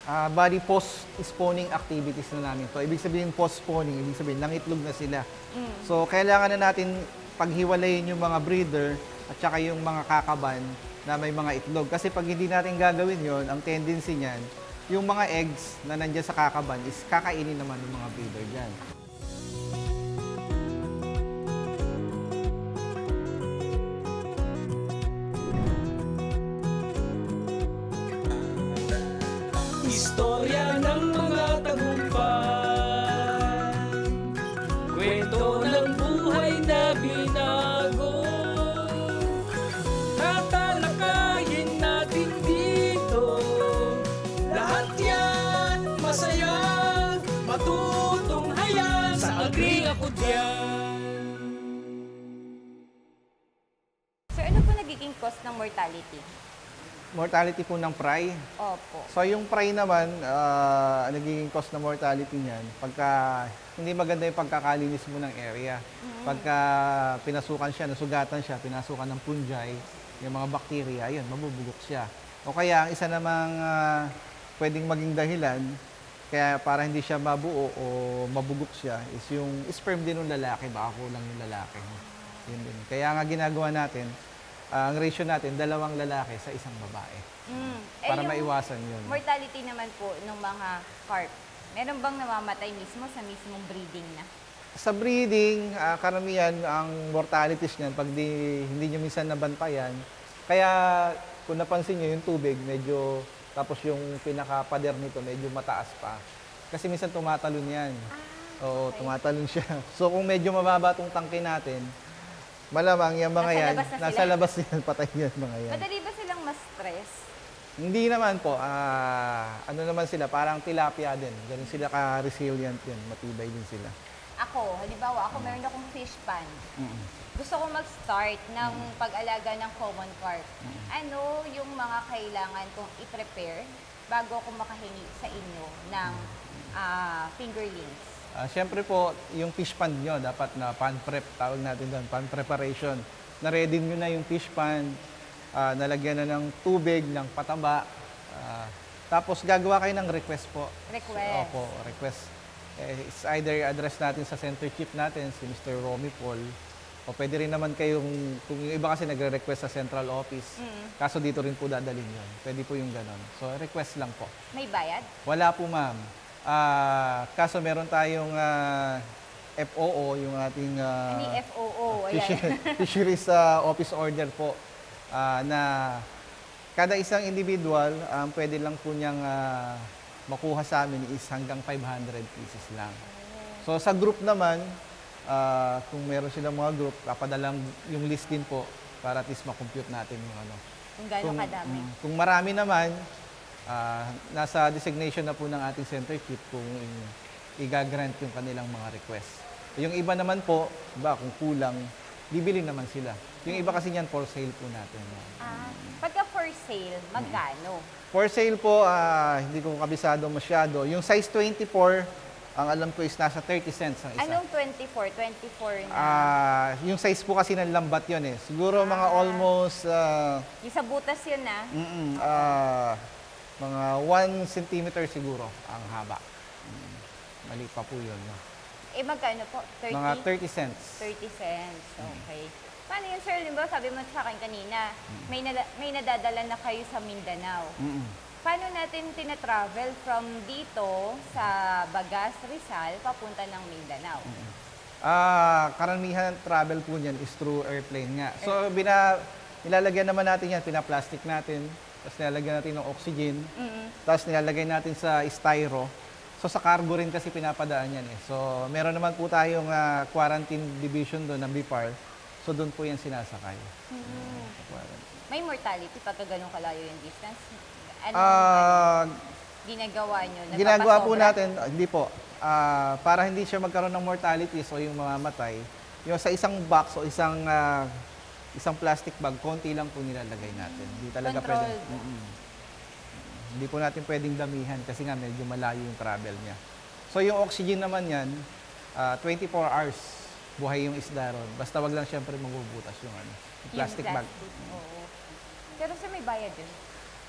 Bali, post-spawning activities na namin to. Ibig sabihin post-spawning, ibig sabihin nangitlog na sila. So, kailangan na natin paghiwalayin yung mga breeder at saka yung mga kakaban na may mga itlog. Kasi pag hindi natin gagawin yon, ang tendency niyan, yung mga eggs na nandyan sa kakaban is kakainin naman ng mga breeder dyan. Istorya ng mga tagumpay, kwento ng buhay na binago, tatalakayin natin dito. Lahat yan masaya, matutunghayan sa Agri Ako Diyan. Sir, ano po nagiging cost ng mortality? Mortality po ng fry. Opo. So yung fry naman, nagiging cause na mortality niyan pagka hindi maganda yung pagkakalinis mo ng area. Pagka pinasukan siya, nasugatan siya, pinasukan ng fungi, yung mga bacteria, ayun, mabubugok siya. O kaya ang isa namang pwedeng maging dahilan kaya para hindi siya mabuo o mabugok siya is yung sperm din ng lalaki, baka kulang yung lalaki. Yun din. Kaya nga ginagawa natin, ang ratio natin, 2 lalaki sa 1 babae. Para maiwasan yun. Mortality naman po ng mga carp, meron bang namamatay mismo sa mismong breeding na? Sa breeding, karamihan ang mortalities niyan pag hindi nyo minsan nabantayan. Kaya kung napansin nyo yung tubig, medyo, tapos yung pinaka-pader nito medyo mataas pa. Kasi minsan tumatalon yan. Oo, okay. Tumatalon siya. So kung medyo mababa itong tangke natin, malamang yung mga yan, nasa labas yan, patay yan mga yan. Madali ba silang ma-stress? Hindi naman po. Ano naman sila, parang tilapia din. Ganun sila ka-resilient yan, matibay din sila. Ako, halimbawa, meron akong fish pan. Gusto ko mag-start ng pag-alaga ng common carp. Ano yung mga kailangan kong i-prepare bago ako makahingi sa inyo ng fingerlings? Siyempre po, yung fish pan nyo, dapat na pan prep, tawag natin doon, pan preparation. Na-ready nyo na yung fish pan, nalagyan na ng tubig, ng pataba. Tapos gagawa kayo ng request po. Request? Opo, request. It's either address natin sa center chief natin, si Mr. Romy Paul, o pwede rin naman kayong, kung yung iba kasi nagre-request sa central office, kaso dito rin po dadalhin yun. Pwede po yung ganon. So, request lang po. May bayad? Wala po, ma'am. Kaso meron tayong FOO, yung ating Ano FOO? Ayan. Fisheries Office Order po, na kada isang individual, pwede lang po niyang makuha sa amin is hanggang 500 pieces lang. So sa group naman, kung meron silang mga group, kapadalang yung list din po para at least makompute natin yung ano. Kung gano'ng kadami. Kung marami naman, nasa designation na po ng ating center chief kung i-grant yung kanilang mga request. Yung iba naman po, kung kulang, bibili naman sila. Yung iba kasi niyan, for sale po natin. Pagka for sale, magkano? For sale po, hindi ko kabisado masyado. Yung size 24, ang alam ko is nasa 30 cents ang isa. Anong 24? 24 na? Yung size po kasi ng lambat yun eh. Siguro mga almost... yung sa butas yun na? Mga 1 centimeter siguro ang haba. Mali pa po yun. No? Magkano po? 30? Mga 30 cents. 30 cents, okay. Paano yun, sir? Limbawa, sabi mo sa akin kanina, may nadadala na kayo sa Mindanao. Paano natin tina-travel from dito sa Bagas, Rizal, papunta ng Mindanao? Karamihan travel po niyan is through airplane nga. So, nilalagyan naman natin yan, pinaplastic natin. Tapos nilalagyan natin ng oxygen. Tapos nilalagay natin sa styro. So sa cargo rin kasi pinapadaan yan eh. So meron naman po tayong quarantine division doon ng BIPAR. So doon po yan sinasakay. May mortality pagka ganun kalayo yung distance? Ginagawa nyo? Ginagawa po natin, hindi po. Para hindi siya magkaroon ng mortality, so yung mamamatay, yung sa isang box o isang plastic bag, konti lang po nilalagay natin. Hindi talaga pwede. Hindi po natin pwedeng damihan kasi nga medyo malayo yung travel niya. So yung oxygen naman yan, 24 hours buhay yung isda ron. Basta wag lang siyempre magbubutas yung plastic bag. Oo. Pero sa may bayad yun?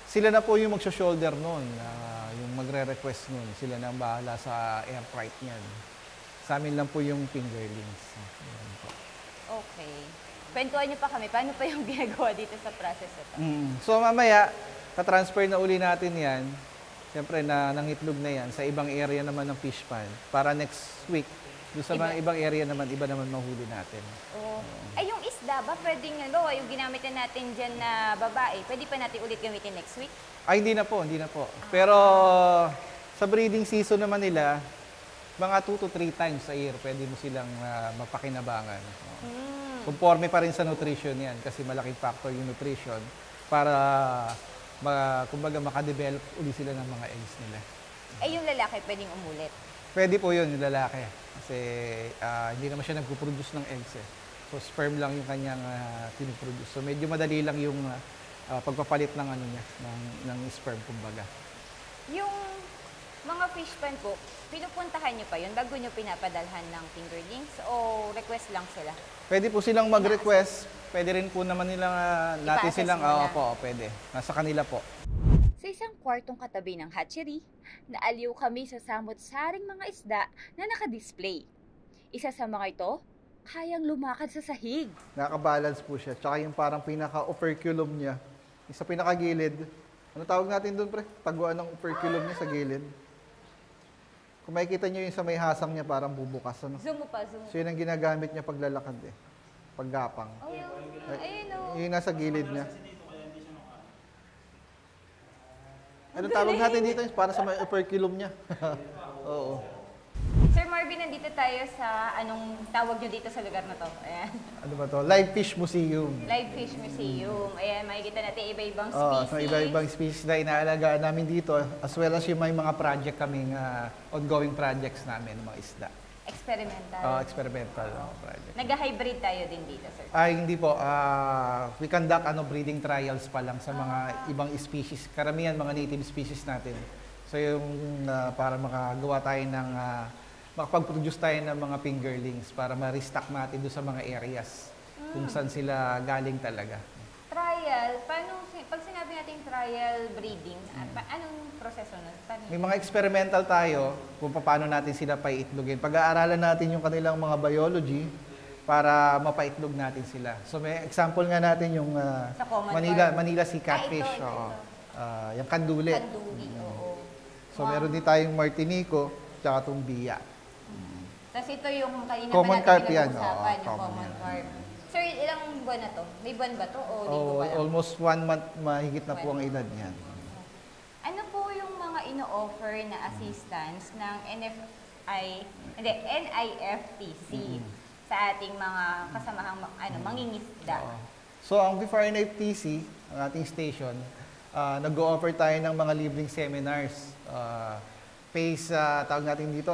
Sila na po yung magsho-shoulder nun, yung magre-request nun. Sila na ang bahala sa air freight niyan. Sa amin lang po yung fingerlings. Ayan po. Okay. Kwentuhan niyo pa kami, paano pa yung ginagawa dito sa process ito? So mamaya, ka-transfer na uli natin yan. Siyempre, nangitlog na yan sa ibang area naman ng fish pan. Para next week, doon sa mga ibang area naman, iba naman mahuli natin. Oh. Ay, yung isda ba, pwedeng yung ginamit na natin dyan na babae, pwede pa natin ulit gamitin next week? Ay, hindi na po, hindi na po. Pero sa breeding season naman nila, mga 2 to 3 times a year, pwede mo silang mapakinabangan. Conforme pa rin sa nutrition yan kasi malaking factor yung nutrition para kumbaga makadevelop uli sila ng mga eggs nila. Ay, yung lalaki pwedeng umulit. Pwede po yun, yung lalaki. Kasi hindi naman siya nagpo-produce ng eggs eh. So sperm lang yung kanyang pinoproduce. So medyo madali lang yung pagpapalit ng ano niya, ng sperm kumbaga. Yung mga fish pan po, pinupuntahan niyo pa yun bago niyo pinapadalhan ng fingerlings o request lang sila? Pwede po silang mag-request. Pwede rin po naman nilang natin I-pa-assess silang, muna. po, pwede. Nasa kanila po. Sa isang kwartong katabi ng hatchery, naaliw kami sa samot-saring mga isda na nakadisplay. Isa sa mga ito, kayang lumakad sa sahig. Nakaka-balance po siya. Tsaka yung parang pinaka-operculum niya, yung sa pinakagilid. Ano tawag natin doon, pre? Taguan ng operculum niya sa gilid. Kung makikita niyo yung sa may hasang niya, parang bubukas. Ano? Zoom mo pa, zoom. So yun ang ginagamit niya paglalakad eh. Paggapang. Oh, ayun o. Yung nasa gilid niya. Anong tawag natin dito? Para sa may operculum niya. Oo. Sir Marvin, nandito tayo sa anong tawag nyo dito sa lugar na to? Ayan. Ano ba to? Live Fish Museum. Live Fish Museum. Ayan, makikita natin iba-ibang Oo, species. so iba-ibang species na inaalagaan namin dito, as well as yung may mga project kaming ongoing projects namin, mga isda. Experimental. Experimental project. Nag-hybrid tayo din dito, sir. Ay, hindi po. We conduct breeding trials pa lang sa mga ibang species. Karamihan mga native species natin. So yung para makagawa tayo ng, makapag-produce tayo ng mga fingerlings para ma-restock natin doon sa mga areas kung saan sila galing talaga. Trial, pag sinabi natin trial breeding, anong proseso nun? May mga experimental tayo kung paano natin sila paiitlogin. Pag-aaralan natin yung kanilang mga biology para mapaitlog natin sila. So may example nga natin yung Sa common Manila Sea Catfish. ito. Yung kanduli. Kanduli, oo. So meron din tayong Martinico tsaka itong Biya. Tapos ito yung kanina Common pa carp natin yan, pinag-usapan, oo, yung common common yan. carp. Sir, ilang buwan na to? May buwan ba to o linggo pa lang? Almost 1 month mahigit na po ang edad niyan. Ano po yung mga ino-offer na assistance ng NIFTC sa ating mga kasamahang mangingisda? So ang before NIFTC, ang ating station, nag-o-offer tayo ng mga libreng seminars. Tawag natin dito,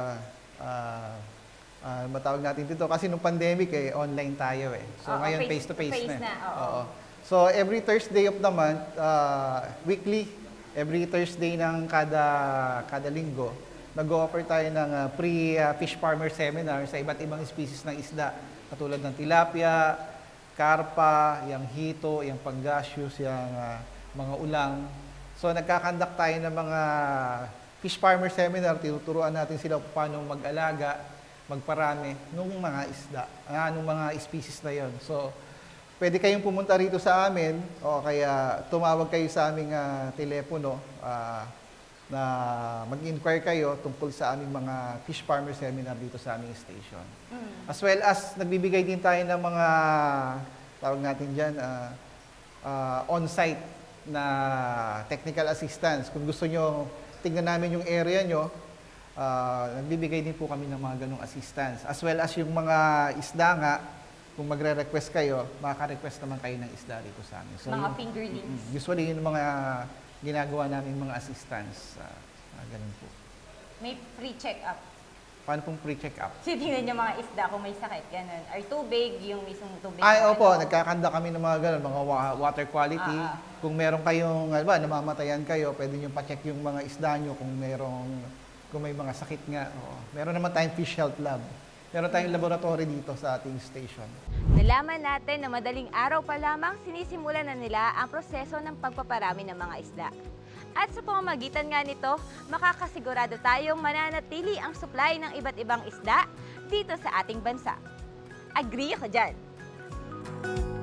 matawag natin dito kasi nung pandemic online tayo eh. So ngayon face-to-face na. Oo. So every Thursday of the month, weekly, every Thursday ng kada linggo, nag-offer tayo ng pre-fish farmer seminar sa iba't ibang species ng isda. Katulad ng tilapia, karpa, yung hito, yung pangasius, yung mga ulang. So nagkakandak tayo ng mga fish farmer seminar, tinuturuan natin sila paano mag-alaga, magparami nung mga isda, nung mga species na yon. So, pwede kayong pumunta rito sa amin o kaya tumawag kayo sa aming telepono na mag-inquire kayo tungkol sa aming mga fish farmer seminar dito sa aming station. As well as, nagbibigay din tayo ng mga, tawag natin dyan, on-site na technical assistance. Kung gusto nyo tingnan namin yung area nyo, nagbibigay din po kami ng mga ganong assistance. As well as yung mga isda nga, kung magre-request kayo, makaka-request naman kayo ng isda rito sa amin. So, Mga fingerlings. Usually, yung mga ginagawa namin mga assistance, ganun po. May free check-up. Paano pong pre-check-up? Titingnan yung mga isda kung may sakit, ganun. Or tubig, yung mismong tubig. Ay, na opo, ano. nagkakanda kami ng mga ganun, mga water quality. Kung meron kayong, namamatayan kayo, pwede nyo pa-check yung mga isda nyo kung may mga sakit nga. Oo. Meron naman tayong fish health lab. Meron tayong laboratory dito sa ating station. Nalaman natin na madaling araw pa lamang sinisimulan na nila ang proseso ng pagpaparami ng mga isda. At sa pamamagitan nga nito, makakasigurado tayong mananatili ang supply ng iba't ibang isda dito sa ating bansa. Agree ako dyan!